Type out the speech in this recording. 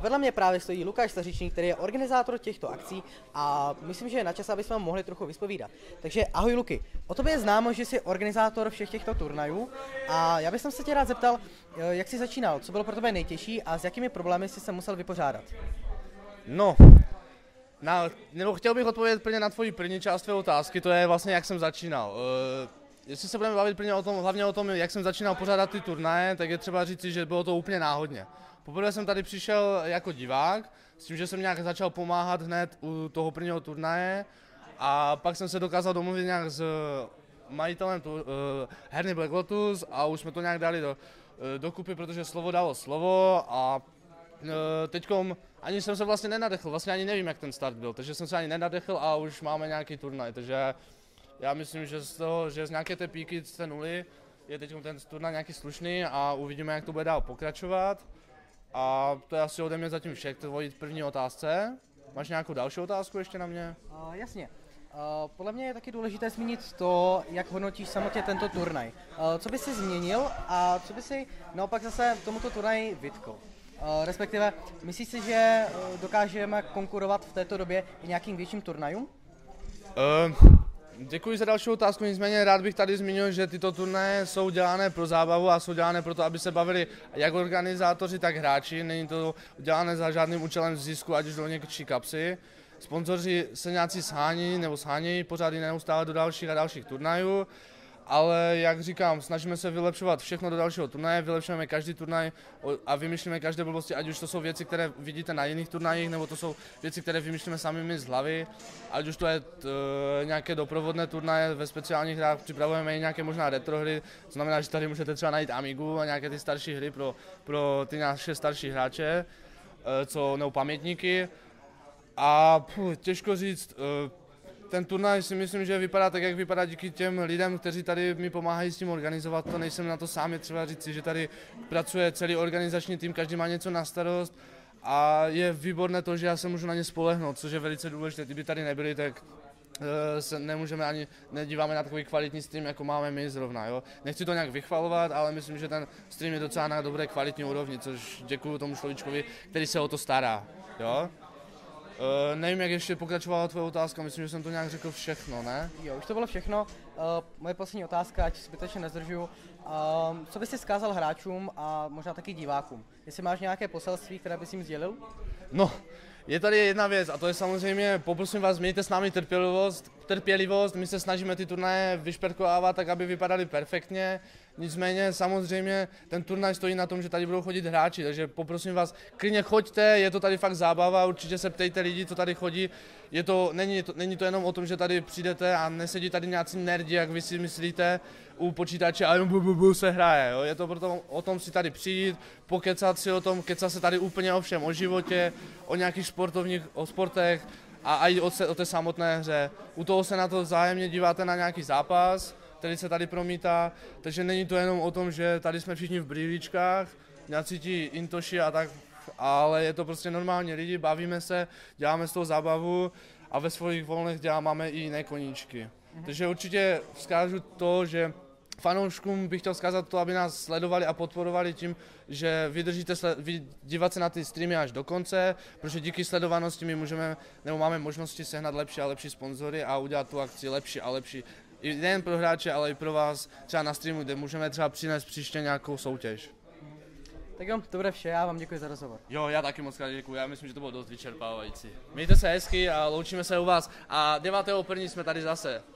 Vedle mě právě stojí Lukáš Stařičný, který je organizátor těchto akcí a myslím, že je na čas, aby jsme mohli trochu vyspovídat. Takže ahoj Luky, o tobě je známo, že jsi organizátor všech těchto turnajů a já bych se tě rád zeptal, jak jsi začínal, co bylo pro tebe nejtěžší a s jakými problémy jsi se musel vypořádat? No, nebo chtěl bych odpovědět plně na tvoji první část tvé otázky, to je vlastně jak jsem začínal. Jestli se budeme bavit plně o tom, hlavně o tom, jak jsem začínal pořádat ty turnaje, tak je třeba říci, že bylo to úplně náhodně. Poprvé jsem tady přišel jako divák, s tím, že jsem nějak začal pomáhat hned u toho prvního turnaje a pak jsem se dokázal domluvit nějak s majitelem herny Black Lotus a už jsme to nějak dali dokupy, protože slovo dalo slovo a teďkom ani jsem se vlastně nenadechl, vlastně ani nevím, jak ten start byl, takže jsem se ani nenadechl a už máme nějaký turnaj, takže já myslím, že z nějaké té píky z té nuly je teď ten turnaj nějaký slušný a uvidíme, jak to bude dál pokračovat. A to je asi ode mě zatím vše k tvojí první otázce. Máš nějakou další otázku ještě na mě? Jasně. Podle mě je taky důležité zmínit to, jak hodnotíš samotně tento turnaj. Co by si změnil a co by si naopak zase tomuto turnaji vytkl? Respektive, myslíš si, že dokážeme konkurovat v této době i nějakým větším turnajům? Děkuji za další otázku, nicméně rád bych tady zmínil, že tyto turnaje jsou dělané pro zábavu a jsou dělané proto, aby se bavili jak organizátoři, tak hráči. Není to dělané za žádným účelem zisku, ať už do něčí kapsy. Sponzoři se nějací shánějí pořád neustále do dalších a dalších turnajů. Ale jak říkám, snažíme se vylepšovat všechno do dalšího turnaje, vylepšujeme každý turnaj a vymýšlíme každé blbosti, ať už to jsou věci, které vidíte na jiných turnajích, nebo to jsou věci, které vymýšlíme sami my z hlavy, ať už to je nějaké doprovodné turnaje ve speciálních hrách, připravujeme i nějaké možná retro hry, to znamená, že tady můžete třeba najít Amigu a nějaké ty starší hry pro ty naše starší hráče, nebo pamětníky. A těžko říct, ten turnaj si myslím, že vypadá tak, jak vypadá díky těm lidem, kteří tady mi pomáhají s tím organizovat. To nejsem na to sám, je třeba říci, že tady pracuje celý organizační tým, každý má něco na starost a je výborné to, že já se můžu na ně spolehnout, což je velice důležité. Kdyby tady nebyli, tak se nemůžeme ani nedíváme na takový kvalitní stream, jako máme my zrovna. Jo? Nechci to nějak vychvalovat, ale myslím, že ten stream je docela na dobré kvalitní úrovni, což děkuju tomu človíčkovi, který se o to stará. Jo? Nevím, jak ještě pokračovala tvoje otázka, myslím, že jsem to nějak řekl všechno, ne? Jo, už to bylo všechno. Moje poslední otázka, ať zbytečně nezdržuju. Co bys si vzkázal hráčům a možná taky divákům? Jestli máš nějaké poselství, které bys jim sdělil? No, je tady jedna věc a to je samozřejmě, poprosím vás, mějte s námi trpělivost, my se snažíme ty turnaje vyšperkovávat tak, aby vypadaly perfektně, nicméně samozřejmě ten turnaj stojí na tom, že tady budou chodit hráči, takže poprosím vás, klidně choďte, je to tady fakt zábava, určitě se ptejte lidí, co tady chodí, není to jenom o tom, že tady přijdete a nesedí tady nějací nerdi, jak vy si myslíte, u počítače a jenom se hraje, jo? Je to proto o tom si tady přijít, pokecat si o tom, kecat se tady úplně o všem, o životě, o nějakých o sportech a i o té samotné hře. U toho se na to vzájemně díváte na nějaký zápas, který se tady promítá, takže není to jenom o tom, že tady jsme všichni v brýličkách, nějací ti intoši a tak, ale je to prostě normální lidi, bavíme se, děláme z toho zábavu a ve svých volných máme i jiné koníčky. Takže určitě vzkážu to, že fanouškům bych chtěl vzkázat to, aby nás sledovali a podporovali tím, že vydržíte dívat se na ty streamy až do konce, protože díky sledovanosti my máme možnosti sehnat lepší a lepší sponzory a udělat tu akci lepší a lepší. I nejen pro hráče, ale i pro vás třeba na streamu, kde můžeme třeba přinést příště nějakou soutěž. Tak jo, to bude vše, já vám děkuji za rozhovor. Jo, já taky moc krát děkuji, já myslím, že to bylo dost vyčerpávající. Mějte se hezky a loučíme se u vás a 9.1. jsme tady zase.